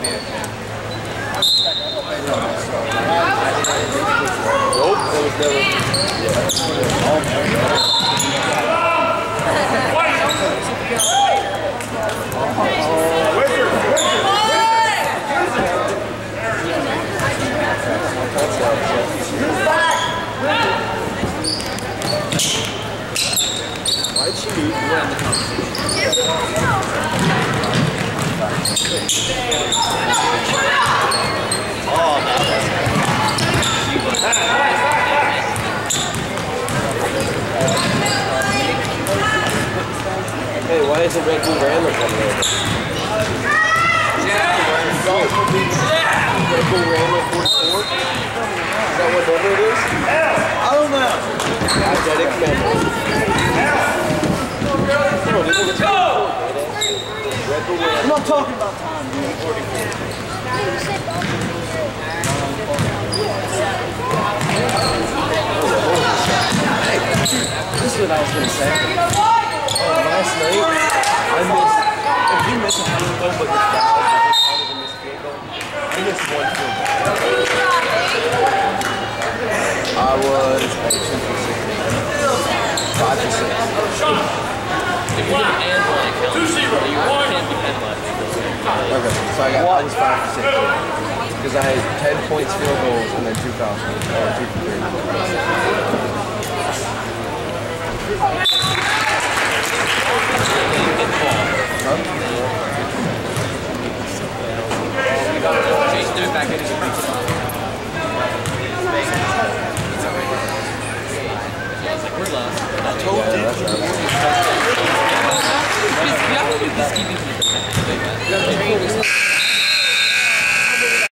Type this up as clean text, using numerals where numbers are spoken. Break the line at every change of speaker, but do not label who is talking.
Why'd she move? Hey, why isn't Red Bull Randall coming over? Red Bull Randall 44? Is that what number it is? I don't know. Athletic memory. Let's go! I'm not talking about time, dude. 44. This is what I was going to say. Last night, I missed, if you miss a field goal, but you're fouled, you miss field goal, I missed one field goal. I was at 2 for 6. 5 for 6. If you didn't and one, it counts. 2-0. You can't depend on it. Okay, so I was 5 for 6. Because I had 10 points field goals and then 2 fouls. Or 2 for 3. I told you.